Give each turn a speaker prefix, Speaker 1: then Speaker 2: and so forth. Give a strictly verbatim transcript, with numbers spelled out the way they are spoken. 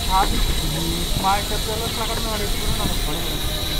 Speaker 1: ಅದು ಮಾರ್ಕೆಟ್ ಎಲ್ಲ ತಗೊಂಡು ನೋಡಿ ಇಟ್ಬಿಟ್ಟು ನಮಗೆ ಕೊಡ್ಬೋದು.